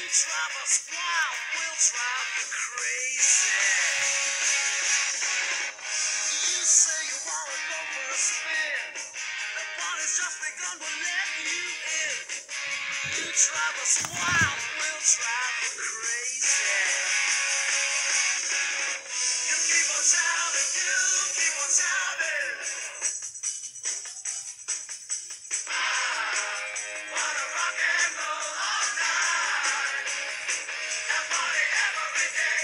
drive us wild, we'll drive you crazy. You say you wanna go for a spin. The party's just begun, we'll let you in. You drive us wild, we'll drive you crazy.